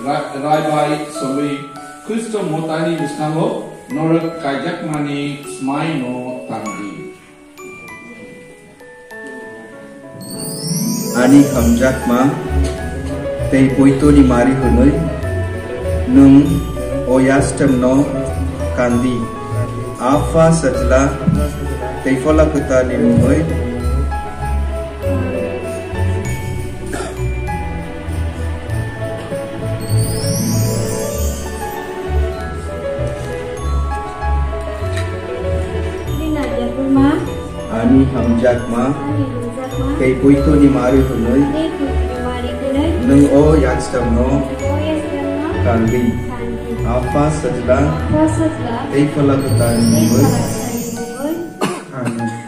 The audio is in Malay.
Rai Sobi Kristo Motani Bisnalo Norak Kajak Mani Smai no Tangdi Ani Hamjak Ma Tei Poito di Mari Hunoi Nung Oyastem no Kandi Afa Sajla Tei Fola Kuta ni Mungoi Ani Hamjak Ma Tei Poito di Mari Hunoi Nung Oyastem no Kandi Afa Sajla Tei Fola Kuta ni Mungoi Amin.